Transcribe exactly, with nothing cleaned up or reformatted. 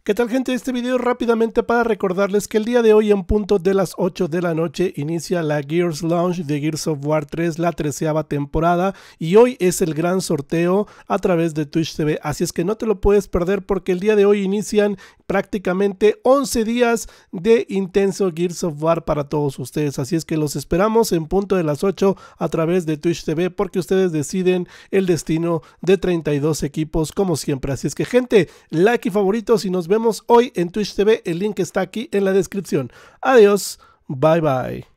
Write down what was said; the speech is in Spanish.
¿Qué tal, gente? Este video rápidamente para recordarles que el día de hoy en punto de las ocho de la noche inicia la Gears Launch de Gears of War tres, la treceava temporada, y hoy es el gran sorteo a través de Twitch T V, así es que no te lo puedes perder porque el día de hoy inician prácticamente once días de intenso Gears of War para todos ustedes, así es que los esperamos en punto de las ocho a través de Twitch T V porque ustedes deciden el destino de treinta y dos equipos como siempre, así es que, gente, like y favoritos y nos vemos hoy en Twitch T V, el link está aquí en la descripción. Adiós, bye bye.